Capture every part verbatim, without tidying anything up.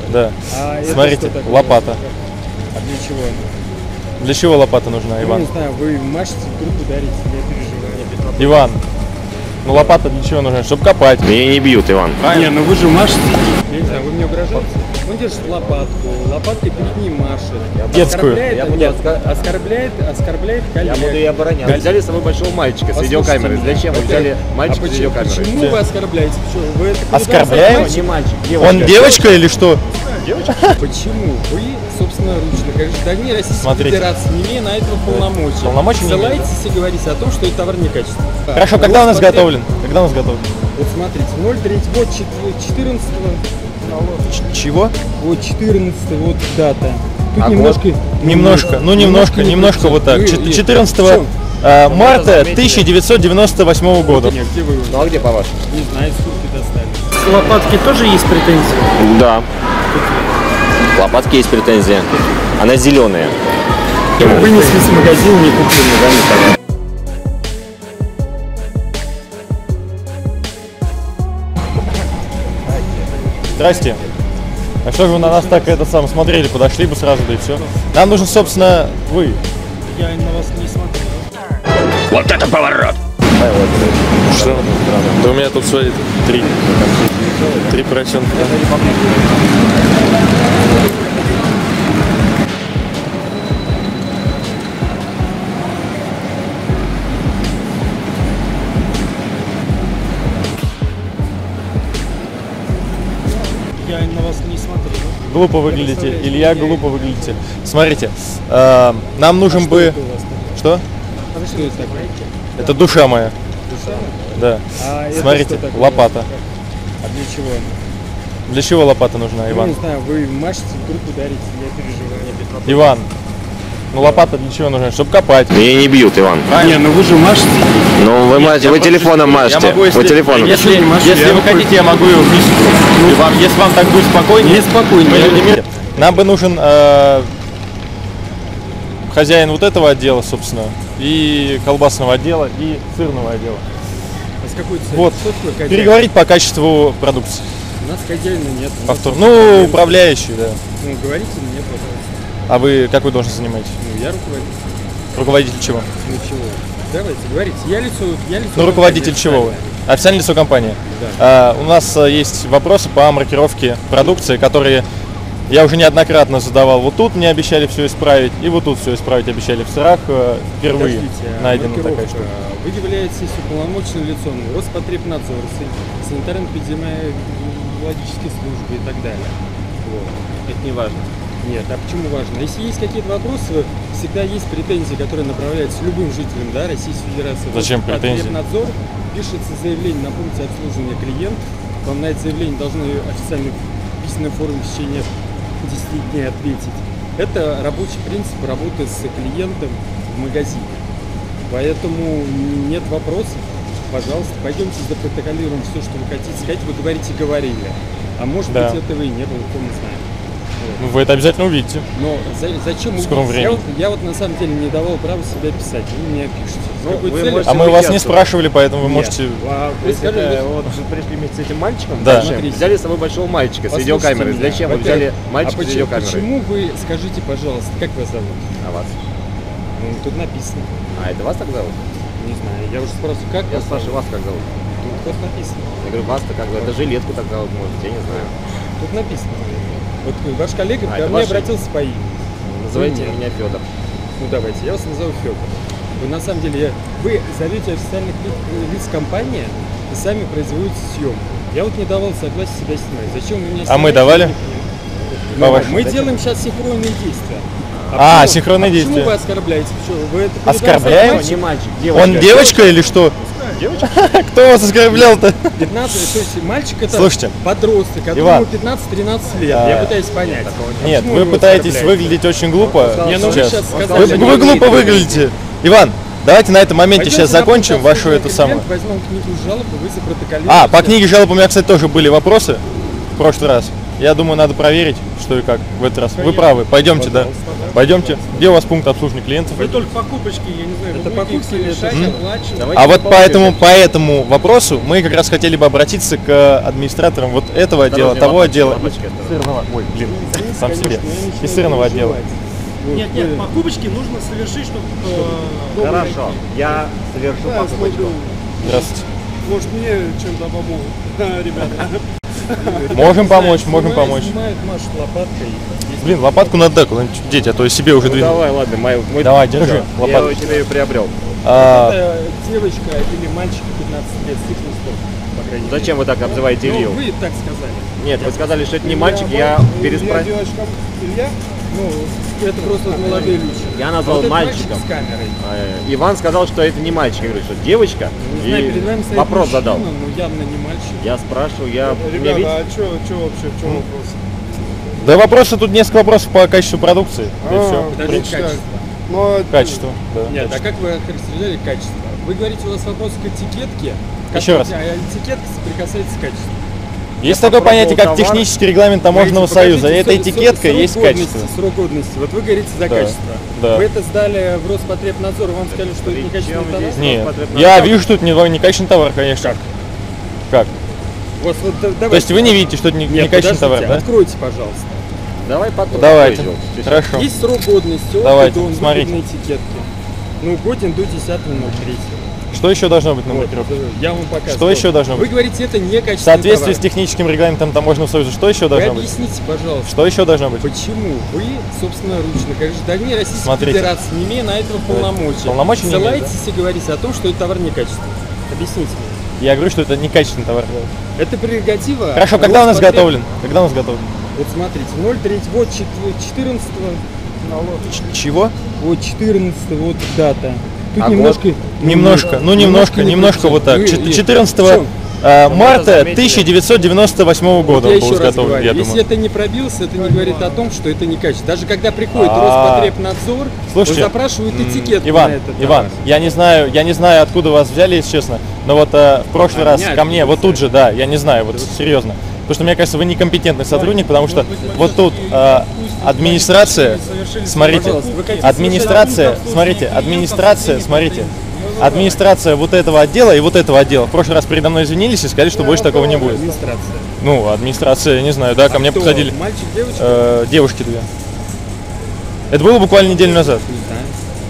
Да. А Смотрите, лопата. А для чего? Для чего лопата нужна, Иван? Ну, не знаю, вы машете, вдруг ударите, я переживаю. Иван, ну лопата для чего нужна? Чтобы копать. Меня не бьют, Иван. Не, ну вы же машете. Я не знаю, вы мне угрожаете? Он держит лопатку, лопаткой перед ним машет. Детскую. Оскорбляет, Я буду нет, отска- оскорбляет, оскорбляет коллег. Я буду и обороняться. Вы взяли с собой большого мальчика с Послушайте видеокамерой. меня. Зачем вы взяли мальчика а с почему, видеокамерой? почему вы оскорбляете? Почему? Вы это куда Оскорбляем? мальчик? Не мальчик, девочка. Он девочка или что? Почему вы собственноручно, как граждане Российской Смотрите. Федерации, не имея на этого полномочия, Полномочий не имею. ссылаетесь и говорите о том, что это товар некачественный? Хорошо, Да. когда у Вот нас смотри- готовлен? Когда у нас готовлен? Вот смотрите, ноль третий год, четырнадцатого, Чего? вот четырнадцатый, вот дата. Тут А немножко, Немножко, ну немножко, немножко вот так. Вы- Чет- и- четырнадцатого в чём? марта тысяча девятьсот девяносто восьмого года. Нет, где вы? Ну а где по-вашему? Не знаю, из куртки достали. С лопатки тоже есть претензии? Да. Лопатки есть претензия. Она зеленая. Вынесли с магазина, не куплены, да, Николай? Здрасте. А что же вы на нас так это сам смотрели, подошли бы сразу, да и все. Нам нужен, собственно, вы. Я на вас не смотрел. Вот это поворот! Что? Да у меня тут свои три. Три процента. Я на вас не смотрел. Глупо выглядите. Илья, глупо выглядите. Смотрите, э, нам нужен бы... Что это у вас такое? Что? Что это такое? Это душа моя. Душа? Да. А это Смотрите, что такое? лопата. А для чего? Для чего лопата нужна, Ну, Иван? не знаю, вы машете, вдруг ударите, я переживаю. Иван, ну лопата для чего нужна? Чтобы копать. Меня не бьют, Иван. Не, ну вы же машете. Ну вы мажете, вы телефоном Я мажете. могу, если, Вы телефоном. Если, не машу, если я вы выхожу. хотите, я могу ее вместе. Ну, вам, если вам так будет спокойнее. Мне спокойнее. мы люди мира. Нам бы нужен э, хозяин вот этого отдела, собственно, и колбасного отдела, и сырного отдела. А с какой целью? Вот. Что такое хозяин? Переговорить по качеству продукции. У нас хозяина нет. у нас Повтор. просто Ну, хозяин. управляющий, да. Ну, говорите мне, пожалуйста. А вы какой должность занимаете? Ну, я руководитель. Руководитель чего? Ну, чего? Давайте, говорите. Я лицо, я лицо. Ну, руководитель компании чего вы? официальное. Официальное лицо компании. Да. А, у нас а, есть вопросы по маркировке продукции, которые я уже неоднократно задавал. Вот тут мне обещали все исправить, и вот тут все исправить обещали. В сырах а, впервые Подождите, а найдена маркировка, такая штука. Вы являетесь уполномоченным лицом Роспотребнадзора, санитарно-эпидемиологической службы и так далее. Вот. Это не важно. Нет, а почему важно? Если есть какие-то вопросы, всегда есть претензии, которые направляются любым жителям, да, Российской Федерации. Зачем претензии? Роспотребнадзор, пишется заявление на пункте обслуживания клиентов. Вам на это заявление должны официально в письменной форме в течение десяти дней ответить. Это рабочий принцип работы с клиентом в магазине. Поэтому нет вопросов. Пожалуйста, пойдемте запротоколируем все, что вы хотите сказать. Вы говорите, говорили. А может Да. быть, этого и не было, кто не знает. Ну, вы это обязательно увидите. Но за- зачем В скором увидеть? Я времени. вот, я вот на самом деле не давал права себя писать. Вы меня пишете. С Ну, какой вы целью? можете- А мы вас не уйти отсюда. спрашивали, поэтому вы Нет. можете... А То вы есть скажите, это вы- вот вы пришли вместе с этим мальчиком, Да. дальше Смотрите. взяли с собой большого мальчика с послушайте видеокамерой. меня. Зачем вы Во-первых, взяли а мальчика с почему, видеокамерой? почему вы, скажите, пожалуйста, как вас зовут? А вас? Ну, тут написано. А это вас так зовут? Не знаю, я уже спрашиваю, как Я вас спрашиваю, зовут? вас как зовут? Тут вот написано. Я говорю, вас-то как зовут? Это жилетку так зовут, может, я не знаю. Тут написано. Вот ваш коллега А, ко это мне ваш- обратился по имени. Называйте Нет. меня Федор. Ну давайте, я вас назову Федор. Вы на самом деле, я- вы зовете официальных ли- лиц компании и сами производите съемку. Я вот не давал согласия себя снимать. Зачем вы меня А мы снимаете? давали? Я не понимаю. Ну, По-вашему, мы зачем? делаем сейчас синхронные действия. А, почему- синхронные а действия. Почему вы оскорбляете? Почему? Вы это Оскорбляем? мальчик? Не мальчик, девочка. Он девочка или что? Девочка? Кто вас оскорблял-то? пятнадцать, то есть мальчик это Слушайте, подросток, которому Иван, пятнадцать-тринадцать лет. а, Я пытаюсь понять. Нет, Почему вы его пытаетесь оскорбляете? выглядеть очень глупо Не, ну вы сейчас. сейчас сказали, Вы, что вы не глупо умеете выглядите. Иван, давайте на этом моменте Пойдемте сейчас на закончим пункт вашу обслуживания эту самую. клиентов, возьмем книгу жалоб, и вы запротоколируете. А, по книге жалоб у меня, кстати, тоже были вопросы в прошлый раз. Я думаю, надо проверить, что и как в этот раз. Вы Конечно. правы, пойдемте, да. Пожалуйста, да. Пойдемте. Где у вас пункт обслуживания клиентов? Вы только покупочки, я не знаю, Это вы будете их покупки или это совершать, что? оплачивать. Давайте А вот по по этому, очереди. по этому вопросу мы как раз хотели бы обратиться к администраторам вот этого отдела, Осторожней, того лопаточки, отдела. лопаточки, осторожно. Сырного, ой, блин, Извините, сам конечно, себе. но я ничего И сырного не отдела. переживайте. Вот Нет, вы- нет, покупочки нужно совершить, чтобы... э, Хорошо, я совершу Да, покупочку. смотрю. Здравствуйте. Может, мне чем-то помогут, ребята. Можем помочь, можем Снимает, помочь. Снимает, машет лопаткой. Если Блин, лопатку надо да, куда-нибудь деть, а то я себе уже Ну, двинул. давай, ладно, мой, мой- Давай, держи Я лопатку. его тебе ее приобрел. А, это девочка или мальчик пятнадцати лет, с их не стоит, по крайней мере. Зачем вы так обзываете Ну, Илью? вы так сказали. Нет, вы сказали, что это не Илья, мальчик, я Илья, переспросил. девочка, Илья? Ну, это просто молодые люди. Я А назвал вот этот мальчиком. мальчик с камерой. Э, Иван сказал, что это не мальчик. Я говорю, что девочка. Не знаю, И перед нами стоит вопрос мужчина, задал. но явно не мальчик. Я спрашиваю, я... мне Ребята, видите- а что вообще, в чем вопрос? да вопросы, тут несколько вопросов по качеству продукции. И А, все. Подожди, прочитай. качество. Ну, а Качество, да. Нет, а как вы охарактеризовали качество? Вы говорите, у вас вопрос к этикетке. Еще раз. А этикетка соприкасается с качеством. Есть Я такое понятие, как попробовал товар. технический регламент таможенного Смотрите, союза. покажите Эта срок- этикетка срок есть годности, качество. Срок годности. Вот вы говорите за Да, качество. да. Вы это сдали в Роспотребнадзор, вам сказали, что это Причем некачественный товар? здесь- Нет, Роспотребнадзор. я вижу, что это не некачественный товар, конечно. Как? Как? Вот, вот, да- То давайте. есть вы не видите, что это не- Нет, некачественный товар, подождите, да? откройте, пожалуйста. Давай потом. Давайте. пойдем. Сейчас. Хорошо. Есть срок годности, от Давайте, и до, смотрите. выгодной этикетки. Ну, годен до десятого ноль третьего. Что еще должно быть на Вот, маркировке? я вам показываю. Что еще должно Вы быть? говорите, это В некачественный соответствии с товар. техническим регламентом таможенного союза, что еще Вы должно быть? объясните, пожалуйста, Что еще должно быть? почему вы, собственноручно, как граждане Российской Смотрите. Федерации, не имея на этого полномочия, Полномочий не имею, ссылаетесь и говорите о том, что этот товар некачественный? Объясните мне. Я говорю, что это некачественный товар. Это прерогатива. Хорошо, когда у нас Роспотреб- готовлен? Когда у нас готовлен? Вот смотрите, ноль три, вот четырнадцатого, Ч- Чего? вот четырнадцатого, вот дата. Тут А немножко, Немножко, ну немножко, не немножко вот так. Вы- Чет- нет, четырнадцатого в чём? а, Ну, марта мы заметили. тысяча девятьсот девяносто восьмого года Я он был еще раз изготовлен, говорю, я если думаю. это не пробился, это не говорит о том, что это не качество. Даже когда приходит А. Роспотребнадзор, Слушайте, запрашивают м, этикетку Иван, на этот Иван, товар. я не знаю, я не знаю, откуда вас взяли, если честно, но вот э, в прошлый А раз меня ко мне, откуда вот тут же, да, я не знаю, вот серьезно. Потому что мне кажется, вы некомпетентный сотрудник, потому что вот тут э, администрация, смотрите, Пожалуйста, вы хотите администрация, слушать смотрите, клиентов, администрация, клиентов, смотрите, клиентов. администрация вот этого отдела и вот этого отдела в прошлый раз передо мной извинились и сказали, что больше такого не будет. Администрация. Ну, администрация, не знаю, да, ко мне Кто? посадили Мальчик, девочка? э, девушки две. Это было буквально неделю назад. Не знаю.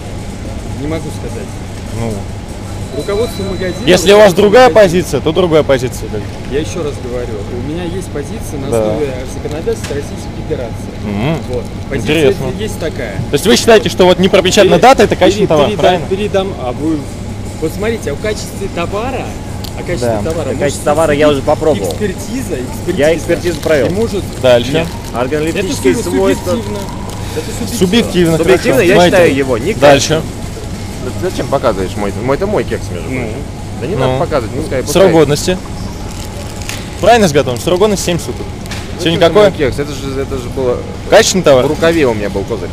Не могу сказать. Ну, Руководство магазина... если у вас другая позиция. позиция, то другая позиция. как бы. Я еще раз говорю, у меня есть позиция на Да. основе законодательства Российской Федерации. М. Вот. Позиция Интересно. есть такая. То есть вы считаете, что вот непропечатанная Перед- дата это качественный перед- товар, передам- правильно? передам- а вы, вот смотрите, о качестве товара, о качестве Да. товара, Так может качество товара я судить уже попробовал. Экспертиза, экспертиза. Я экспертизу провел. И может... Дальше. Нет, это Органолептические суб- свойства. субъективно. Это субъективно. Субъективно, Субъективно хорошо. я Смотрите. считаю его не Дальше. Да Зачем показываешь мой? Мой это мой кекс, между прочим. Да не Ну. надо показывать, пускай. Срок пускай. годности. Правильно изготовлен? Срок годности семь суток. Ну, Сегодня это какое? мой кекс, это же, это же было... Качественный В товар? рукаве у меня был козырь.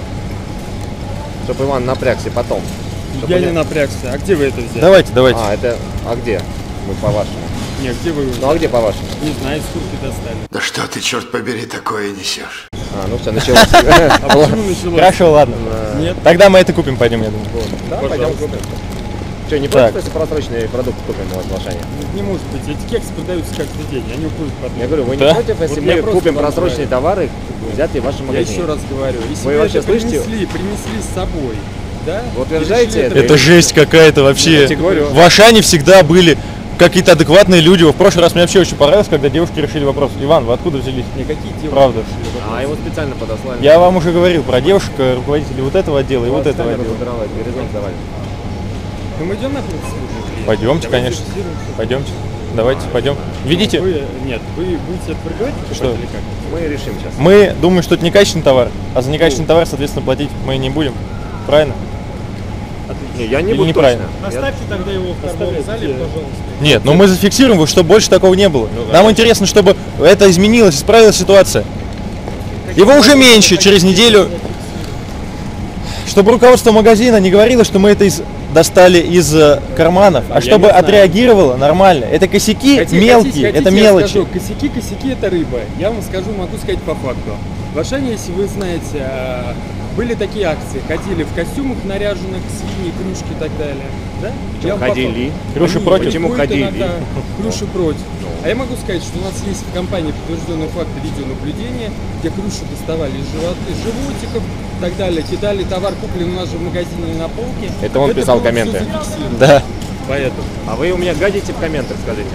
Чтобы Иван напрягся потом. Чтоб Я мне- не напрягся. А где вы это взяли? Давайте, давайте. А, это... А где? Мы по-вашему. Нет, где вы? Ну а где по-вашему? Не знаю, из куртки достали. Да что ты, черт побери, такое несешь? А, ну все, началось. А почему началось? Хорошо, ладно. Нет. Тогда мы это купим, пойдем, я думаю. Да, пойдем Пожалуйста. купим. Что, не Так. просто, если просроченный продукт купим у вас в Ашане? Не может быть. Эти кексы продаются каждый день. Они уходят под Я говорю, вы не Да? против, если Вот я мы просто купим вам просроченные говорю. товары, взятые в вашем Я магазине? еще раз говорю, если Вы вы, вообще это слышите? принесли, принесли с собой, да? Вы утверждаете Решили это? Это жесть какая-то Я вообще. тебе говорю. В Ашане всегда были какие-то адекватные люди. В прошлый раз мне вообще очень понравилось, когда девушки решили вопрос. Иван, вы откуда взялись? Никакие девушки. Правда. А, его специально подослали. Я вам уже говорил про девушек, э, руководителей вот этого отдела и вот этого отдела. Забирала, горизонт давали. Ну мы идем на процедуру? Пойдемте, Давайте конечно. фиксируемся. Пойдемте. Давайте, пойдем. Видите? Вы, нет, вы будете отвергать Что? или как? Мы решим сейчас. Мы думаем, что это некачественный товар, а за некачественный товар, соответственно, платить мы не будем. Правильно? Не, я не Или буду неправильно? точно. Я- Оставьте тогда его в торговом зале, пожалуйста. Нет, но мы зафиксируем, чтобы больше такого не было. Нам интересно, чтобы это изменилось, исправилась ситуация. Его уже меньше через неделю. Чтобы руководство магазина не говорило, что мы это из достали из э, карманов, а Я чтобы не знаю. отреагировало нормально. Это косяки Хотите- мелкие, хотите- это хотите, я мелочи. скажу, косяки, косяки это рыба. Я вам скажу, могу сказать по факту. В Ашане, если вы знаете, а, были такие акции, ходили в костюмах наряженных, свиньи, кружки и так далее. Да? Я вам по ходили? факту. Круши Они против? Почему ходят ходили? иногда, Круши против. А я могу сказать, что у нас есть в компании подтвержденные факты видеонаблюдения, где круши доставали из, живот, из животиков и так далее, кидали товар, купленный у нас же в магазине на полке. Это он писал было всё комменты? зафиксировано. Да. Поэтому. А вы у меня гадите в комментах, скажите.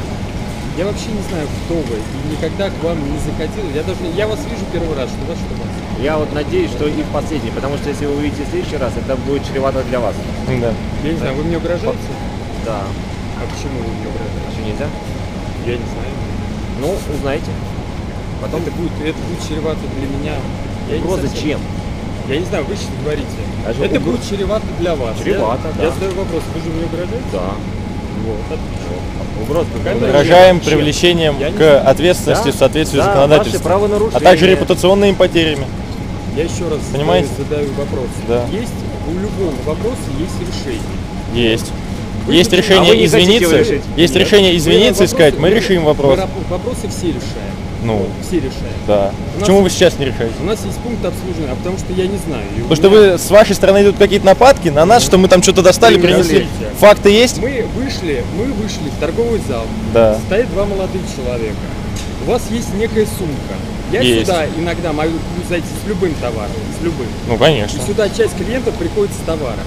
Я вообще не знаю, кто вы, и никогда к вам не заходил. Я даже, я вас вижу первый раз, что ваш, что вас. Я вот надеюсь, что и в последний, потому что если вы увидите в следующий раз, это будет чревато для вас. Да. Я не знаю, вы мне угрожаете? Да. А почему вы мне угрожаете? Что, нельзя? Я не знаю. Ну, узнаете. Потом это будет, это будет чревато для меня. Я не Угроза совсем- чем? Я не знаю, вы что говорите. Даже это угро- будет чревато для вас. Чревато, я, да. Я задаю вопрос, вы же мне угрожаете? Да. Вот, отлично. Угроза. Когда- Угрожаем Чем? привлечением Я не к знаю. ответственности в соответствии с Да, законодательством, ваши правонарушения. а также репутационными потерями. Я еще раз Понимаете? задаю вопрос. Да. Есть у любого вопроса есть решение. Есть. Вы Есть же- а вы решение не хотите его извиниться, решить? есть Нет. решение Мы извиниться и вопросы- сказать, мы решим вопрос. мы рап- Вопросы все решаем. Ну, Все решаем. да. У нас Почему вы есть- сейчас не решаете? У нас есть пункт обслуживания, а потому что я не знаю. И у Потому что меня- вы с вашей стороны идут какие-то нападки на нас, что мы там что-то достали, Вы принесли. говорите. Факты есть? Мы вышли, мы вышли в торговый зал. Да. Стоит два молодых человека. У вас есть некая сумка. Я Есть. сюда иногда могу зайти с любым товаром, с любым. Ну, конечно. И сюда часть клиентов приходит с товаром.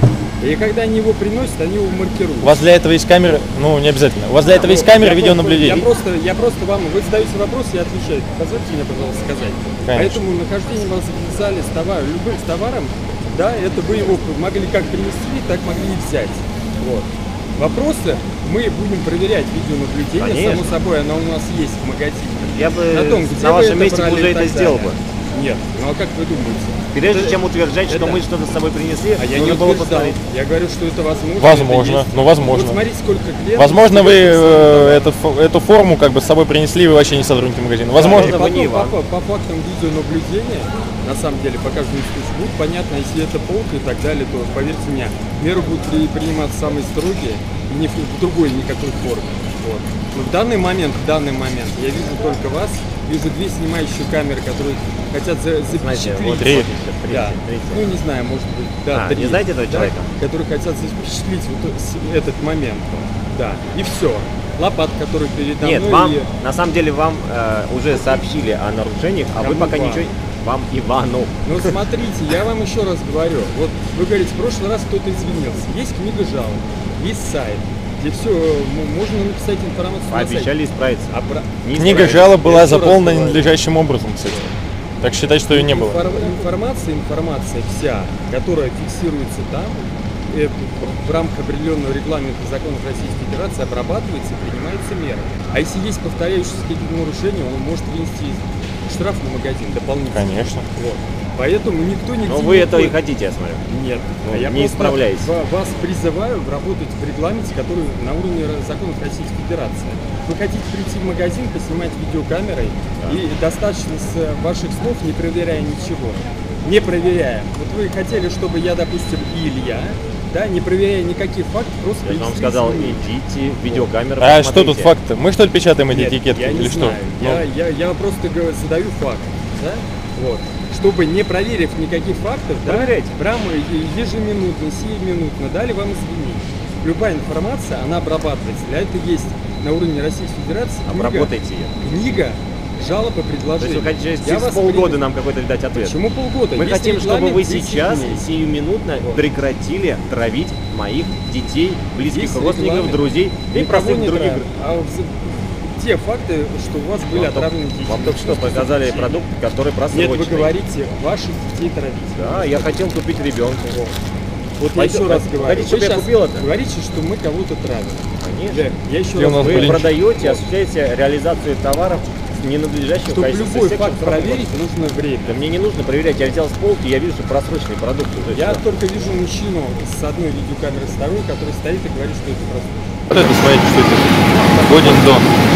И когда они его приносят, они его маркируют. У вас для этого есть камеры, ну, не обязательно. У вас для этого есть камеры Я видеонаблюдения. просто, я просто вам, вы задаете вопрос, я отвечаю. Позвольте мне, пожалуйста, сказать. Конечно. Поэтому нахождение вас в зале с товаром, любым с товаром, да, это вы его могли как принести, так могли и взять. Вот. Вопросы мы будем проверять видеонаблюдение, Конечно. само собой, оно у нас есть в магазине. Я бы На том, где на вы вашем это месте брали уже и это так сделал бы. далее. Нет, ну а как вы думаете? Прежде Это- чем утверждать, что это- мы что-то с собой принесли, А я не нужно было утверждал. посмотреть. Я говорю, что это возможно. Возможно, это есть. ну, возможно. Вот смотрите, сколько клиентов. Возможно, вы сколько э, товаров. эту, фо- эту форму как бы с собой принесли, и вы вообще не сотрудники магазина. И Возможно. Возможно, вы не потом Иван. по, по фактам видеонаблюдения, на самом деле, по каждому случаю будет понятно, если это полка и так далее, то, поверьте мне, меры будут при- приниматься самые строгие и не в, в другой никакой форме. Вот. Но в данный момент, в данный момент, я вижу только вас, вижу две снимающие камеры, которые хотят за, Знаете, запечатлеть. вот Три. смотрите, Да. смотрите. Ну, не знаю, может быть, да, А, три. не знаете этого Да, человека? которые хотят запечатлеть вот с- этот момент. Да, и все. Лопат, который передо Нет, мной. вам, и- на самом деле, вам э, уже сообщили о нарушениях, а вы Кому пока вам? ничего... Вам, Ивану. Ну смотрите, я вам еще раз говорю. Вот вы говорите, в прошлый раз кто-то извинился. Есть книга жалоб, есть сайт, где все можно написать информацию на сайте. Пообещали исправиться. А про- Не Книга исправились. жалоб была Я еще раз заполнена говорю. ненадлежащим образом, кстати. Так считать, что ее не было. Инфор- Информация, информация вся, которая фиксируется там, э, в рамках определенного регламента законов Российской Федерации обрабатывается и принимается мера. А если есть повторяющиеся какие-то нарушения, он может вынести штраф на магазин дополнительно. Конечно. Вот. Поэтому никто не Но вы это и хотите, я смотрю. Нет, Ну, а я не просто исправляйтесь. ва- вас призываю работать в регламенте, который на уровне ра- законов Российской Федерации. Вы хотите прийти в магазин, поснимать видеокамерой, и достаточно с э, ваших слов, не проверяя ничего. Не проверяя. Вот вы хотели, чтобы я, допустим, и Илья, да, не проверяя никаких фактов, просто Я же вам принесли сказал, извинения. идите, видеокамеру А посмотрите. что тут факты? Мы что ли печатаем эти Нет, этикетки я не или знаю. что? Я, Ну, я, я просто говорю, задаю факт, да? Вот. Чтобы не проверив никаких фактов, да, Проверяйте. прямо е- ежеминутно, сиюминутно дали вам извинения. Любая информация, она обрабатывается. Для этого есть на уровне Российской Федерации книга, Обработайте ее. книга жалоб и То есть предложений. вы хотите Я через вас полгода при- нам какой-то дать ответ? Почему полгода? Мы Есть хотим, чтобы регламент вы десять сейчас дней. сиюминутно Вот. прекратили травить моих детей, близких Есть родственников, регламент. друзей и Никого простых не других. травят. А в- те факты, что у вас были Вам только- отравлены дети. Вам только что показали Детей. продукт, который просроченный. Нет, вы говорите, ваших детей травить. Да, я хотел купить ребенка. Вот я Пойдем, еще раз хотите, говорю. чтобы Вы я сейчас купил это? говорите, что мы кого-то травим. Конечно. Жек, я еще Где у раз нас Вы блинчик? продаете, осуществляете реализацию товаров с ненадлежащим чтобы качеством. любой С факт сексом проверить, нужно время. Да мне не нужно проверять, я взял с полки, я вижу, что просроченный продукт уже. Я всё. только вижу мужчину с одной видеокамерой, с второй, который стоит и говорит, что это просто. вот это, смотрите, что это. Годен до.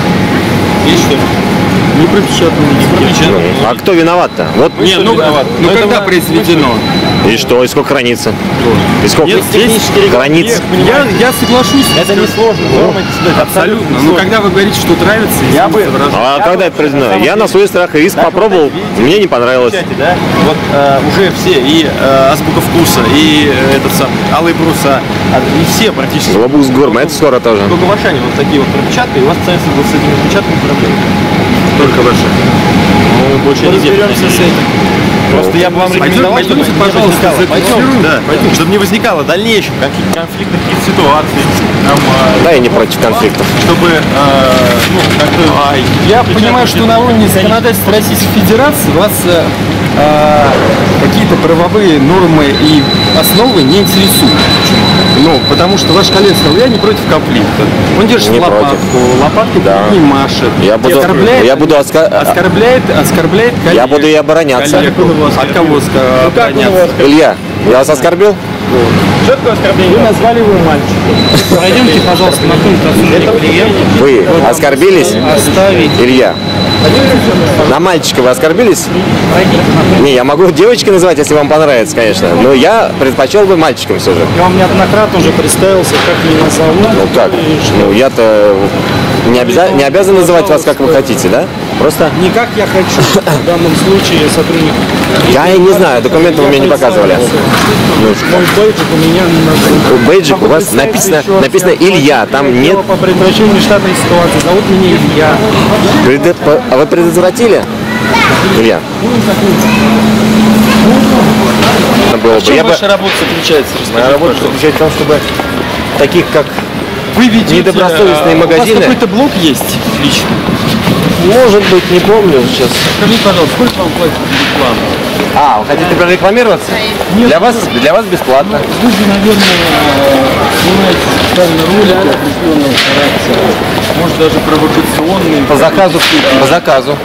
Есть что ли? Не пропечатано. Не пропечатано. А кто виноват-то? Вот Мы что ли виноваты? ну Но это когда мы- произведено? И что? И сколько хранится? И сколько Нет, технически хранится? Я, я соглашусь. Это не сложно, Абсолютно. Но когда вы говорите, что нравится, я бы... А когда это произведено? Я на свой страх и риск попробовал, мне не понравилось. Да? Вот э, уже все, и э, Азбука вкуса, и э, этот сам Алые паруса, а, и все практически. Лобус Гурме, это скоро тоже. Только в Ашане вот такие вот пропечатки, и у вас становится вот с этими пропечатками проблемы. Только в Ашане. Ну, больше не разберемся с этим. Просто я бы вам рекомендовал, чтобы пойдемте, не пожалуйста, возникало. Пойдем, зафиксируем. да, Пойдем. чтобы не возникало дальнейших конфликт- конфликтных каких-то ситуаций. Там, э, Да, я не против конфликтов. чтобы, э, ну, как-то... Я понимаю, что на уровне законодательства Российской Федерации вас э, э, какие-то правовые нормы и основы не интересуют. Ну, потому что ваш коллега сказал, я не против конфликта. Он держит Не лопатку, против. лопаткой Да. не машет. Я буду- оскорбляет, я буду оска- оскорбляет, оскорбляет коллег. Я буду и обороняться. Коллег. От кого оска- обороняться? Илья, я вас оскорбил? Что такое оскорбление? Вы назвали его мальчиком. Пройдемте, пожалуйста, на пункт обсуждения клиента. Вы оскорбились? Оставить. Илья, на мальчика вы оскорбились? Не, я могу девочкой называть, если вам понравится, конечно. Но я предпочел бы мальчиком все же. Я вам неоднократно уже представился, как меня зовут. Ну как? Ну я-то не, обяза- не обязан называть вас, как вы хотите, да? Просто Не как я хочу, в данном случае сотрудник. я и не знаю, документы вы мне не показывали. Ну, Мой бейджик у меня на бейджик у вас написано, написано Илья, там нет. по предотвращению штатной ситуации. Зовут меня Илья. Предо- А вы предотвратили? Илья. Было бы. Я бы- работа заключается? Моя работа заключается в том, чтобы таких, как Вы ведете... недобросовестные э, У магазины. вас какой-то блог есть лично? Может быть, не помню сейчас. Скажите, пожалуйста, сколько вам платят за рекламу? А, вы хотите прорекламироваться? Для вас, для вас бесплатно. Вы же, наверное, снимаете специально ролики определенного характера, может даже провокационные. По заказу. По заказу.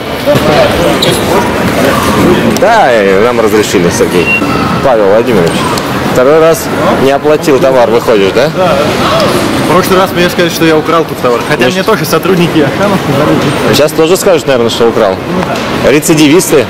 Да, и нам разрешили, Сергей. Павел Владимирович. Второй раз не оплатил товар, выходишь, да? В прошлый раз мне сказали, что я украл тут товар. Хотя мне тоже сотрудники Ашана сказали. Сейчас тоже скажут, наверное, что украл. Рецидивисты.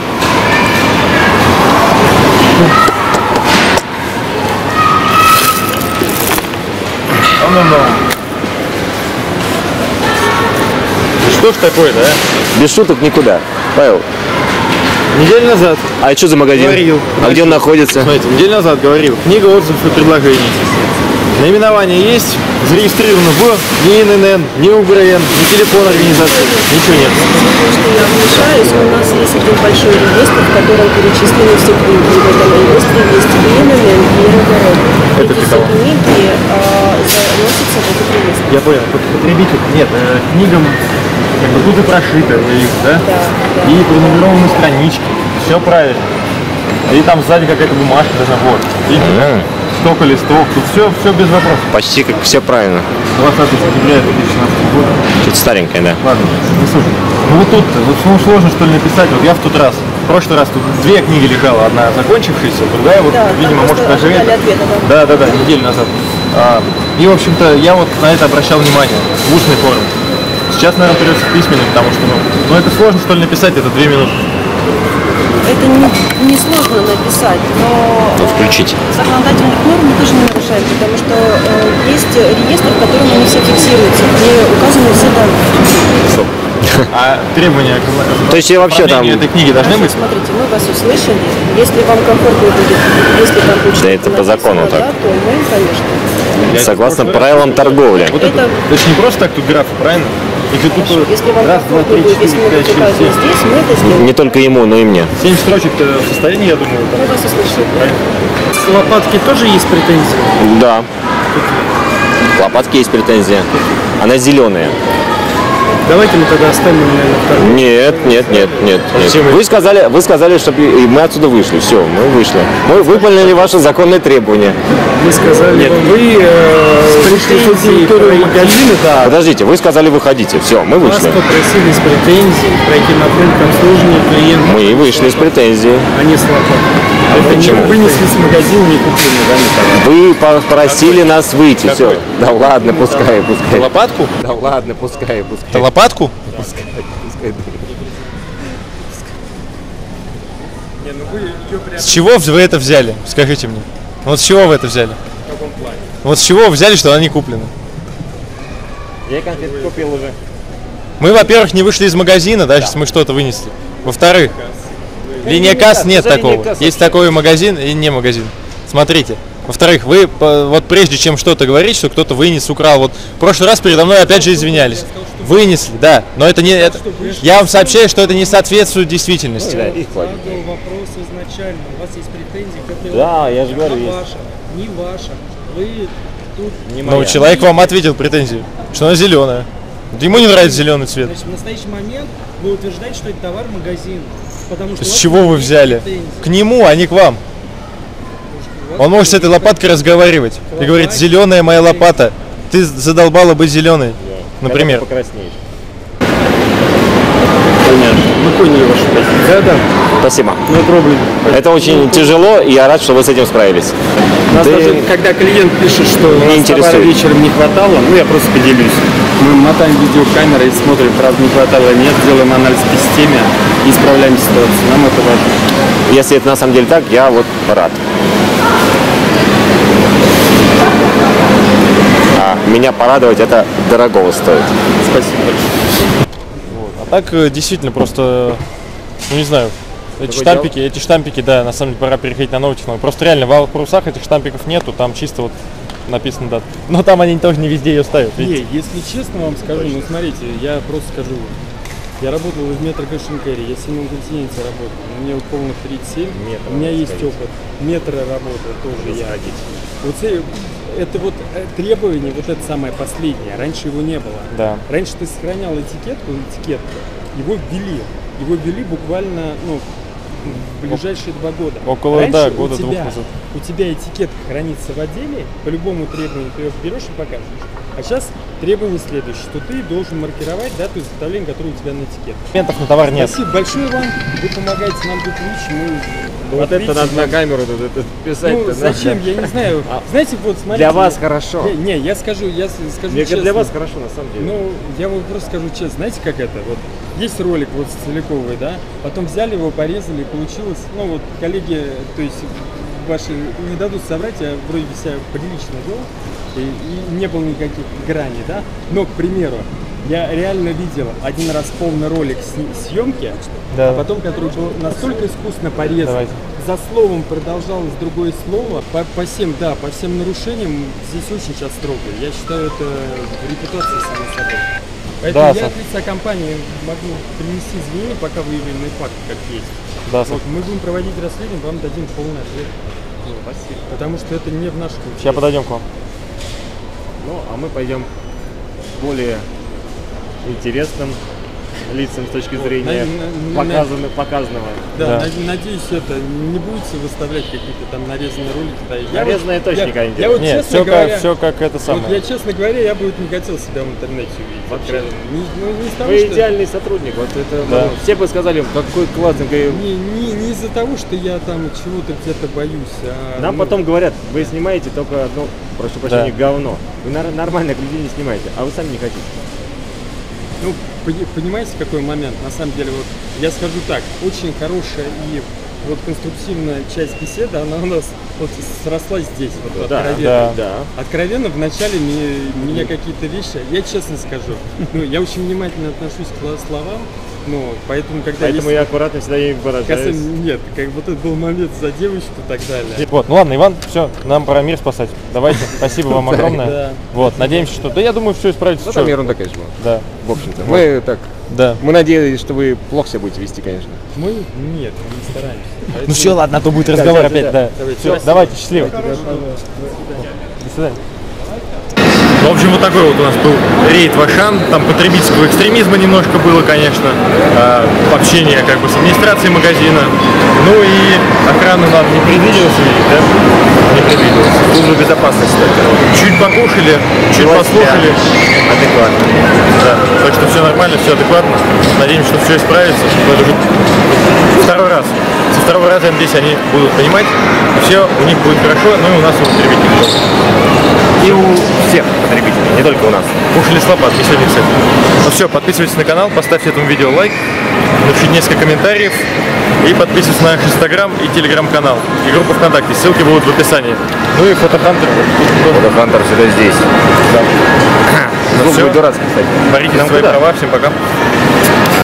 Что ж такое, да? Без шуток никуда. Павел, Неделю назад а что за магазин? Говорил. А где он находится? Смотрите, неделю назад говорил. Книга отзывов и предложений. Наименование есть, зарегистрировано в ни эн эн эн, ни УГРН, ни телефон организации, ничего нет. Что я вмешаюсь, у нас есть один большой реестр, в котором перечислены все книги. В этом реестре есть и эн эн эн, и эр гэ эр. Это Эти для все кого? книги а, заносятся в этот реестр. Я понял, Пот- потребитель, нет, э, книгам как бы тут и прошито, их, да? Да, да. И пронумерованы странички, все правильно. И там сзади какая-то бумажка даже, вот. И столько листов, тут все, все без вопросов. Почти как все правильно. двадцатое сентября две тысячи шестнадцатого года. Чуть старенькое, да. Ладно, не слушай. Ну вот тут, вот ну, сложно что ли написать. Вот я в тот раз, в прошлый раз тут две книги лежала, одна закончившаяся, другая вот, Да, там видимо, может просто даже дали это. ответы, Да, да, да, неделю назад. А, и, в общем-то, я вот на это обращал внимание в устной форме. Сейчас, наверное, придется в письменной, потому что, ну, ну это сложно что ли написать, это две минуты. Это не, не сложно написать, но Ну, включить. законодательных норм мы тоже не нарушаем, потому что э, есть реестр, в котором они все фиксируются, где указаны все данные. А требования к То есть я вообще там... оформлению этой книги должны быть? Смотрите, мы вас услышали. Если вам комфортно будет, если там будет Да это по закону написано, так. да, то мы, конечно. Я Согласно в прошлый раз правилам слышал. торговли. Вот это, Это- это же не просто так тут графы, правильно? Если тут Хорошо. Если вам раз, два, комфортно три, будет, если четыре, мы пять, будем шесть, указаны семь. здесь, мы это сделаем. Не только ему, но и мне. Семь строчек-то в состоянии, я думаю. Мы вас услышали. С лопатки тоже есть претензии? Да. К лопатке есть претензия. Она зеленая. Давайте мы тогда оставим, наверное, второй. Нет, нет, нет, нет. нет. Вы сказали, вы сказали, чтобы мы отсюда вышли. Все, мы вышли. Мы выполнили ваши законные требования. Мы сказали, вы э, вышли на территорию магазина, да. Подождите, вы сказали, выходите. Все, мы Вас вышли. попросили с претензией пройти на пункт обслуживания клиента. Мы и вышли с претензией. А не с лопаткой. Это не почему? вынесли с магазина, не купили, да, не товар. Вы попросили нас выйти. Все. Да ладно, пускай, пускай. Лопатку? Да ладно, пускай, пускай. Лопатку? Пускай, пускай. Не, ну вы ее прям С чего вы это взяли? Скажите мне. Вот с чего вы это взяли? в каком плане? Вот с чего вы взяли, что она не куплена? Я конфетку купил уже. Мы, во-первых, не вышли из магазина, да, сейчас мы что-то вынесли. Во-вторых, линия касс нет такого. Есть такой магазин и не магазин. Смотрите. Во-вторых, вы по- вот прежде чем что-то говорить, что кто-то вынес, украл, вот в прошлый раз передо мной опять же извинялись. Вынесли, да, но это не это. Я вам сообщаю, что это не соответствует действительности. Да, их хватит. Задал вопрос изначально. У вас есть претензии к этой Да, лодке. я же говорю, Она есть. ваша, не ваша. Вы тут... Не Ну, моя. человек вам ответил претензию, что она зеленая. Ему не нравится зеленый цвет. Значит, в настоящий момент вы утверждаете, что это товар магазина. Потому что С у вас чего вы есть взяли? претензии. К нему, а не к вам. У вас Он может с этой лопаткой разговаривать и говорить: зеленая моя лопата. Ты задолбала быть зеленой, например. Когда ты покраснеешь. Мы поняли вашу позицию. Да, да. Спасибо. No problem. Это очень тяжело, и я рад, что вы с этим справились. У нас Ты- даже, когда клиент пишет, что у нас интересует. товара вечером не хватало, ну я просто поделюсь. Мы мотаем видеокамеры и смотрим, правда не хватало, нет, делаем анализ по системе и исправляем ситуацию. Нам это важно. Если это на самом деле так, я вот рад. А меня порадовать это дорогого стоит. Спасибо большое. А так э, действительно просто, ну не знаю, эти Другое штампики, эти штампики, да, на самом деле пора переходить на новую технологию. Просто реально в парусах этих штампиков нету, там чисто вот написано дата. Но там они тоже не везде ее ставят, видите? Не, если честно вам скажу, ну смотрите, я просто скажу. Я работал в метро Cash and Carry, я в Синем континенте работал, мне вот полных тридцать семь, Метро, у меня есть сходите. опыт. Метро работал тоже я. Сходите. Вот э, это вот э, требование, вот это самое последнее, раньше его не было. Да. Раньше ты сохранял этикетку, этикетку, его ввели, его ввели буквально, ну, в ближайшие два года. Около, Раньше да, у года тебя, двух назад. У тебя этикетка хранится в отделе, по любому требованию ты ее берешь и показываешь. А сейчас требование следующее, что ты должен маркировать дату изготовления, которая у тебя на этикетке. Документов на товар нет. Спасибо большое вам, вы помогаете нам быть лучше, мы Вот это видите, надо на нам- камеру тут это писать. Ну, зачем, я не знаю. Знаете, вот смотрите. Для вас я- хорошо. Не, не, я скажу, я с- скажу Мне честно. для вас хорошо, на самом деле. Ну, я вам просто скажу честно, знаете, как это? Вот есть ролик вот с Целиковой, да? Потом взяли его, порезали, получилось. Ну вот коллеги, то есть ваши не дадут соврать, я вроде бы себя прилично вел, и, и не было никаких граней, да? Но, к примеру, я реально видел один раз полный ролик с- съемки, Да. а потом, который был настолько искусно порезан, Давайте. за словом продолжалось другое слово, по, по всем, да, по всем нарушениям здесь очень сейчас строго. Я считаю, это репутация само собой. Поэтому Да, я Саш. от лица компании могу принести извинения, пока выявленные факты как есть. Да, Вот, Саш. мы будем проводить расследование, вам дадим полный ответ. Спасибо. Потому что это не в наших Сейчас интересах. подойдем к вам. Ну, а мы пойдем более интересным лицам с точки зрения на- на- показаны- показанного. Да, Да. над- надеюсь, это не будете выставлять какие-то там нарезанные ролики. Да. Я Нарезанные вот- точно я- никогда не Я делаю. вот, Нет, честно все говоря, как, все как это вот самое. я, честно говоря, я бы вот не хотел себя в интернете увидеть. Вообще. откровенно. Не, ну, не из того, Вы что- идеальный сотрудник. Вот это Да. ну, все бы сказали, какой классный. какой- Не, не, не из-за того, что я там чего-то где-то боюсь. А, Нам ну, потом говорят, вы снимаете только одно, прошу прощения, Да. говно. Вы нар- нормальных людей не снимаете, а вы сами не хотите. Ну, пони- понимаете, какой момент? На самом деле, вот я скажу так, очень хорошая и вот конструктивная часть беседы, она у нас вот срослась здесь, вот Да, откровенно. да. Да. Откровенно, вначале мне, меня какие-то вещи, я честно скажу, ну, я очень внимательно отношусь к сла- словам, ну, поэтому, когда Поэтому есть... я аккуратно всегда ей выражаюсь. касательно- нет, как вот это был момент за девочку и так далее. Вот, ну ладно, Иван, все, нам пора мир спасать. Давайте, спасибо вам огромное. Да. Вот, надеемся, что... Да я думаю, все исправится. Ну, Чё? там ерунда, конечно, была. Да, В общем-то. Мы так. да. Мы надеялись, что вы плохо себя будете вести, конечно. Мы? Нет, мы не стараемся. Ну Поэтому- все, ладно, а то будет разговор да, опять, да. да. Давайте. Все, Спасибо. давайте, счастливо. Хорошо. До свидания. В общем, вот такой вот у нас был рейд в Ашан. Там потребительского экстремизма немножко было, конечно. э, Общение как бы с администрацией магазина. Ну и охрану нам не предвиделось видеть, да? Не предвиделось. Служба безопасности. Чуть покушали, чуть послушали. Адекватно. Да. Так что все нормально, все адекватно. Надеемся, что все исправится. Но это уже второй раз. Со второго раза, я надеюсь, они будут понимать. Все у них будет хорошо, ну и у нас у потребителей тоже. И у всех потребителей, не только у нас. Кушали с лопат, не сегодня, кстати. Ну все, подписывайтесь на канал, поставьте этому видео лайк. напишите несколько комментариев и подписывайтесь на наш инстаграм и телеграм-канал, и группу ВКонтакте, ссылки будут в описании. Ну и фотохантер. Фотохантер всегда здесь. Да. Ну, Все. будет дурацкий, кстати. Борите свои права, всем пока.